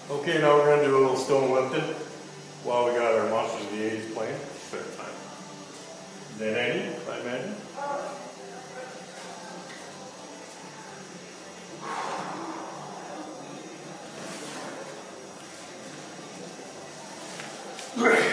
Okay, now we're going to do a little stone lifting while we got our Monsters of the 80s playing. Third time. Then Andy, I imagine. Right.